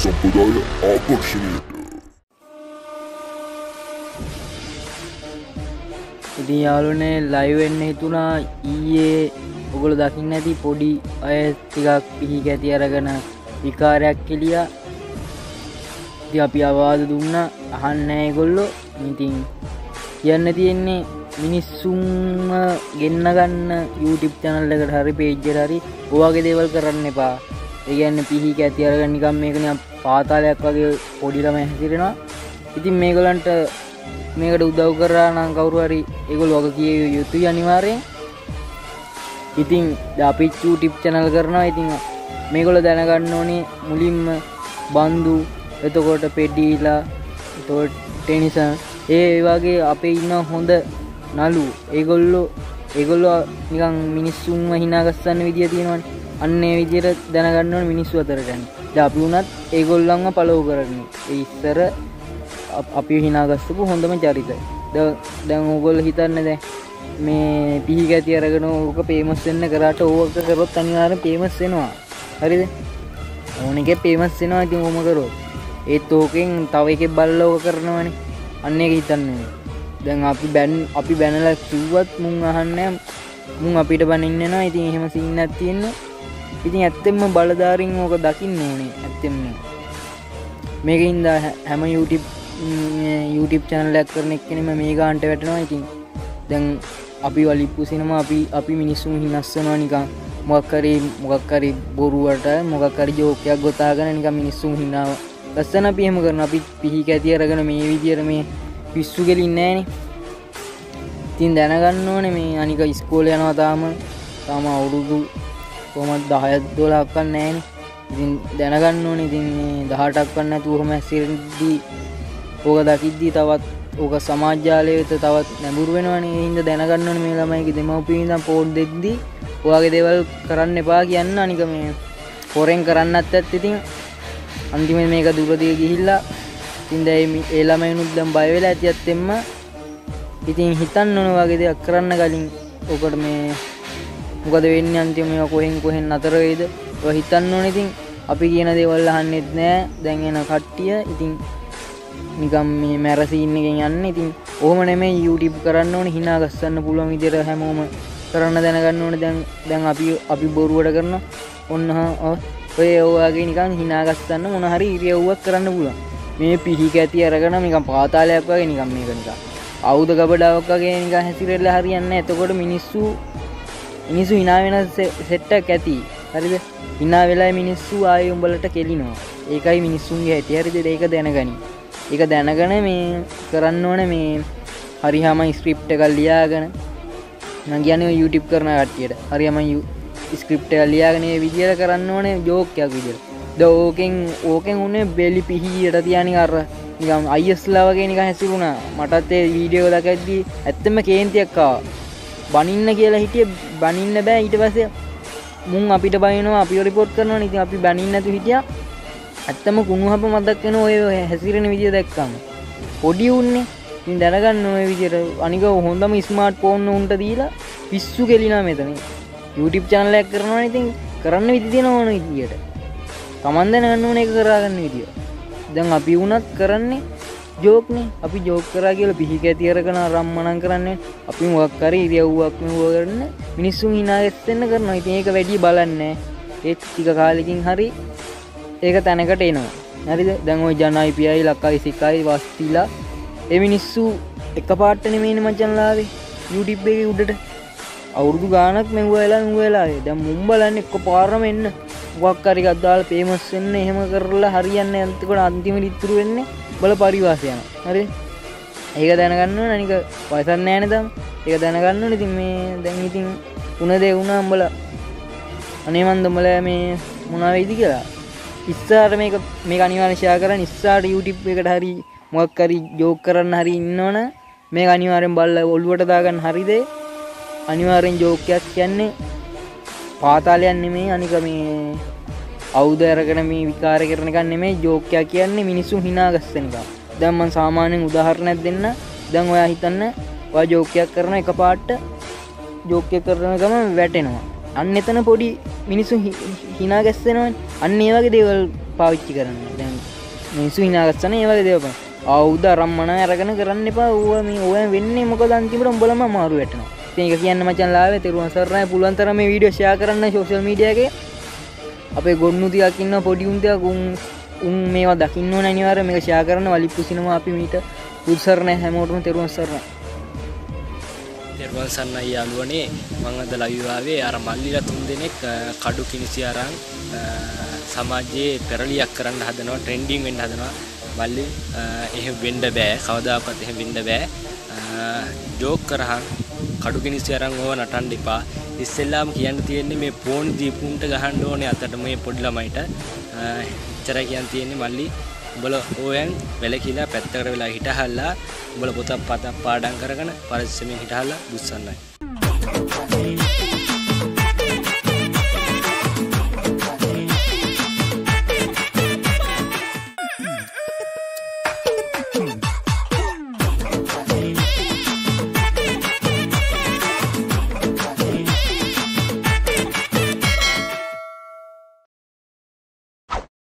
සම්ප්‍රදාය ආකර්ෂණයට. ඉතින් යාළුවනේ ලයිව් වෙන්න හිතුණා ඊයේ ඔයගොල්ලෝ දකින්න ඇති පොඩි අය ටිකක් පිහි කැටි අරගෙන විකාරයක් කෙලියා. ඉතින් අපි ආවාද දුන්නා අහන්නේ නැහැ ඒගොල්ලෝ. ඉතින් කියන්න තියෙන්නේ මිනිස්සුන්ව ගෙන්න ගන්න YouTube channel එකට හරි page එකට හරි ඔයගේ දේවල් කරන්න එපා. ඒ කියන්නේ පිහි කැටි අරගෙන නිකන් මේක නිකන් පාතාලයක් වගේ පොඩි ළමයි හැසිරෙනවා. ඉතින් මේගොල්ලන්ට මේකට උදව් කරා නම් කවුරු හරි ඒගොල්ලෝ වගේ කිය යුතුයි අනිවාර්යෙන්. ඉතින් අපි YouTube channel කරනවා. ඉතින් මේගොල්ලෝ දැනගන්න ඕනේ මුලින්ම බන්දු, එතකොට පෙඩිලා, එතකොට ටෙනිස් ඒ වගේ අපේ ඉන්න හොඳ නළු ඒගොල්ලෝ නිකන් මිනිස්සුන්ව hina ගස්සන්න විදිය තියෙනවනේ. අන්න ඒ විදියට දැනගන්න ඕනේ මිනිස්සු අතරට යන්නේ. දැන් අපි උනත් ඒගොල්ලන්ව follow කරන්නේ. ඒ ඉස්සර අපි hina ගස්සපු හොඳම චරිත. දැන් ඕගොල්ලෝ හිතන්නේ දැන් මේ පිහි කැටි අරගෙන ඕක famous වෙන්න කරාට ඕක කරොත් අනිවාර්යෙන් famous වෙනවා. හරිද? ඕන එකේ famous වෙනවා. ඉතින් ඕම කරොත් ඒත් ඕකෙන් තව එකෙක් බලලා ඕක කරනවනේ. අන්න ඒක හිතන්නේ. දැන් අපි බැනලා කිව්වත් මුන් අහන්නේ මුන් අපිට බනින්න යනවා. ඉතින් එහෙම සීන් එකක් තියෙන්නේ. ඉතින් ඇත්තෙන්ම බලදාරින් ඕක දකින්න ඕනේ. ඇත්තෙන්ම මේකින්ද හැම YouTube channel එකක් කරන එක්කෙනෙම මේ ගානට වැටෙනවා. ඉතින් දැන් අපි වලිප්පු සිනමා අපි මිනිස්සුන් හිනස්සනවා නිකන් මොකක් හරි බොරුවට මොකක් හරි ජෝක් එකක් ගොතාගෙන නිකන් මිනිස්සුන් හිනාව. ලස්සන අපි එහෙම කරනවා. අපි පිහි කැටි අරගෙන මේ විදියට මේ පිස්සු ගෙලින්නේ නැහනේ. ඉතින් දැනගන්න ඕනේ මේ අනික ඉස්කෝලේ යනවා තාම අවුරුදු කොහමද 10ක් 12ක් වත් නැහනේ. ඉතින් දැනගන්න ඕනේ ඉතින් මේ 18ක් වත් නැතුව ඔහම හැසිරෙද්දී ඕක දකිද්දී තවත් ඕක සමාජ ජාලයේ වෙත තවත් නැඹුරු වෙනවනේ. ඒ හින්දා දැනගන්න ඕනේ මේ ළමයිගේ දෙමව්පියන් ඉඳන් පොඩ් දෙද්දී ඔයාගේ දේවල් කරන්න එපා කියන්න. අනික මේ හොරෙන් කරන්නත් ඇත්ත. ඉතින් අන්තිමේ මේක දුරදිග ගිහිල්ලා ඉතින් දැන් ඒ ළමයිනුත් දැන් බය වෙලා ඇති ඇත්තෙන්ම. ඉතින් හිතන්න ඕන වගේ දෙයක් කරන්න කලින් ඔකට මේ මොකද වෙන්නේ අන්තිම මේවා කොහෙන් නතර වෙයිද ඔය හිතන්න ඕනේ. ඉතින් අපි කියන දේවල් අහන්නෙත් නෑ දැන් එන කට්ටිය. ඉතින් නිකම් මේ මැරසීන් එකෙන් යන්නේ. ඉතින් ඔහොම නෙමෙයි YouTube කරන්න ඕනේ. hina ගස්සන්න පුළුවන් විදිහට හැමෝම කරන්න දැනගන්න ඕනේ. දැන් අපි බොරුවට කරනවා. ඔන්න ඔය ඔයගේ නිකන් hina ගස්සන්න මොන හරි ඉරියව්වක් කරන්න පුළුවන්. මේ පිහි කැටි අරගෙන නිකන් පාතාලයක් වගේ නිකන් මේක නිකන් ආයුධ ගබඩාවක් වගේ නිකන් හැසිරෙලා හරියන්නේ නැහැ. එතකොට මිනිස්සු hina වෙන සෙට් එකක් ඇති. හරිද? hina වෙලා මිනිස්සු ආයෙ උඹලට කෙලිනවා. ඒකයි මිනිස්සුන්ගේ ඇති. හරිද? ඒක දැනගනි. ඒක දැනගෙන මේ කරන්න ඕනේ මේ හරියම ස්ක්‍රිප්ට් එකක් ලියාගෙන මම කියන්නේ YouTube කරන කට්ටියට හරියම ස්ක්‍රිප්ට් එකක් ලියාගෙන මේ විදියට කරන්න ඕනේ ජෝක් එකක් විදියට. ඕකෙන් උනේ බෙලි පිහියට තියානික අර නිකන් අයිස්ලා වගේ නිකන් හැසිරුණා. මටත් ඒ වීඩියෝ දැකද්දි ඇත්තම කේන්තියක් ආවා. බනින්න කියලා හිටියේ බනින්න බෑ. ඊට පස්සේ මුන් අපිට බනිනවා අපිව රිපෝට් කරනවනේ. ඉතින් අපි බනින්න නැතු හිටියා. ඇත්තම කුණුහප මතක් වෙන ඔය හැසිරෙන විදිය දැක්කම පොඩි උන්නේ. ඉතින් දැනගන්න ඔය විදියට අනික හොඳම ස්මාර්ට් ෆෝන් උන්ට දීලා පිස්සු කෙලිනා මෙතන. YouTube channel එකක් කරනවනේ. ඉතින් කරන්න විදි තියෙන ඕන විදියට තමන් දැනගන්න ඕනේ ඒක කරගන්න විදිය. දැන් අපි වුණත් කරන්නේ ජෝක් නේ. අපි ජෝක් කරා කියලා පිහි කැටි අරගෙන රම්මනම් කරන්නේ. අපි මොකක් හරි ඉරියව්වක් නුව කරන්න මිනිස්සුන් hina ගැස්සෙන්න කරනවා. ඉතින් ඒක වැඩි බලන්නේ. ඒත් ටික කාලෙකින් හරි ඒක තැනකට එනවා. හරිද? දැන් ওই ජන IPI ලක්කයි සිකයි වස්තිලා ඒ මිනිස්සු එකපාරට නෙමෙයිනේ මචන් ලාවේ YouTube එකේ උඩට අවුරුදු ගාණක් මෙව්වලා දැන් මුම් බලන්නේ එකපාරම එන්න මොකක් හරි එකක් දාලා famous වෙන්න එහෙම කරලා හරියන්නේ නැත්නම් අන්තිමට ඉතුරු වෙන්නේ බල පරිවාසය යනවා. හරිද? ඒක දැනගන්න ඕනේ. අනික වයසක් නැහැ නේද? ඒක දැනගන්න ඕනේ. ඉතින් මේ දැන් ඉතින් උන දේ වුණා උඹලා අනේ මන්ද උඹලා මේ මොනවා වෙයිද කියලා ඉස්සරහට මේක අනිවාර්යෙන් ෂෙයා කරන්න. ඉස්සරහට YouTube එකට හරි මොකක් හරි ජෝක් කරන්න හරි ඉන්නවනේ මේක අනිවාර්යෙන් බලලා ඔළුවට දාගන්න. හරිද? අනිවාර්යෙන් ජෝක් එකක් කියන්නේ පාතාලයක් නෙමෙයි. අනික මේ අවුද අරගෙන මේ විකාර කරන එක නෙමෙයි. ජෝක් එකක් කියන්නේ මිනිස්සු hina ගස්සන එක. දැන් මම සාමාන්‍යයෙන් උදාහරණයක් දෙන්න. දැන් ඔයා හිතන්න ඔයා ජෝක් එකක් කරන එකපාරට ජෝක් එක කරන ගමන් වැටෙනවා. අන්න එතන පොඩි මිනිස්සු hina ගැස්සෙනවනේ. අන්න ඒ වගේ දේවල් පාවිච්චි කරන්න. දැන් මිනිස්සු hinaගස්සන ඒ වගේ දේවල්. ආයුධ රම්මන අරගෙන කරන්න එපා. ඌව මේ ඔය වෙන්නේ මොකද අන්තිමට උඹලම අමාරු වෙටනවා. ඉතින් ඒක කියන්න මචන් ලාවේ තෙරුවන් සරණයි. පුළුවන් තරම් මේ වීඩියෝ ෂෙයා කරන්න සෝෂල් මීඩියා එකේ. අපේ ගොන්නු ටිකක් ඉන්නවා පොඩි උන් ටිකක් උන් මේවා දකින්න ඕන අනිවාර්යයෙන් මේක ෂෙයා කරන්න වලිප්පු සිනමා අපි මීට උත්සරණයි හැමෝටම තෙරුවන් සරණයි. තෙරුවන් සරණයි යාළුවනේ මම අද ලයිව් ආවේ අර මල්ලිලා 3 දෙනෙක් කඩු කිනිසි අරන් සමාජයේ පෙරලියක් කරන්න හදනවා ට්‍රෙන්ඩින් වෙන්න හදනවා මල්ලි එහෙම වෙන්න බෑ කවදාකවත් එහෙම වෙන්න බෑ ජෝක් කරහන් කඩු කිනිසි අරන් ඕව නටන්න එපා ඉස්සෙල්ලාම කියන්න තියෙන්නේ මේ ෆෝන් දීපුන්ට ගහන්න ඕනේ අතට මේ පොඩි ළමයිට එච්චරයි කියන්න තියෙන්නේ මල්ලි උඹලා ඕයන් වැලකිලා පැත්තකට වෙලා හිටහල්ලා උඹලා පොතක් පතක් පාඩම් කරගෙන පරිස්සමෙන් හිටහල්ලා දුස්සන්නයි